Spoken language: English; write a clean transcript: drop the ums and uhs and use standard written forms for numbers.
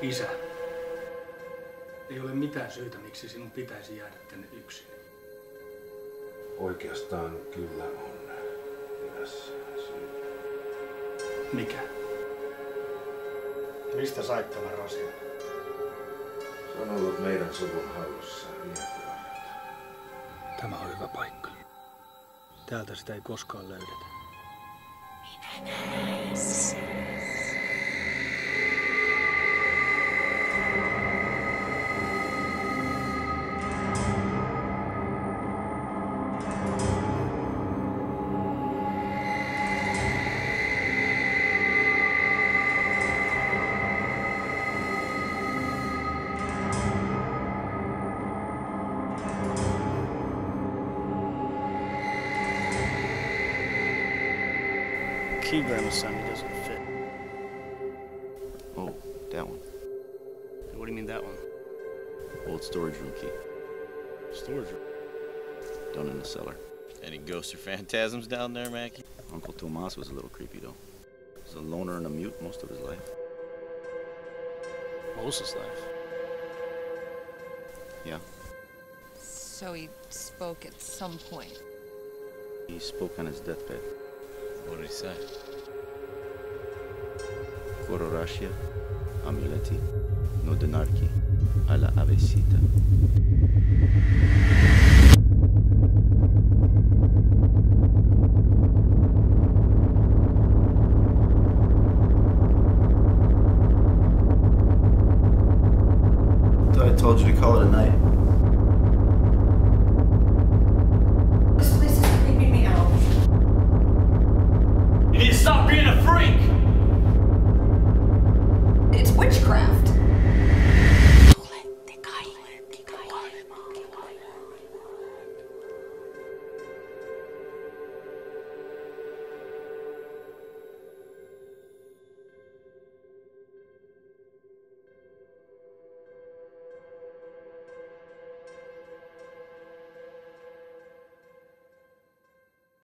Isä, ei ole mitään syytä, miksi sinun pitäisi jäädä tänne yksin. Oikeastaan kyllä on eräs syy. Mikä? Mistä sait tämän rasian? Se on ollut meidän suvun hallussa vientiajalta. Tämä on hyvä paikka. Täältä sitä ei koskaan löydetä. Minä näis. Keygram assignment doesn't fit. Oh, that one. What do you mean that one? Old storage room key. Storage room? Down in the cellar. Any ghosts or phantasms down there, Mackie? Uncle Tomas was a little creepy, though. He was a loner and a mute most of his life. Most of his life? Yeah. So he spoke at some point. He spoke on his deathbed. What did he say? Kororashia, amuleti, no denarki, a la avecita.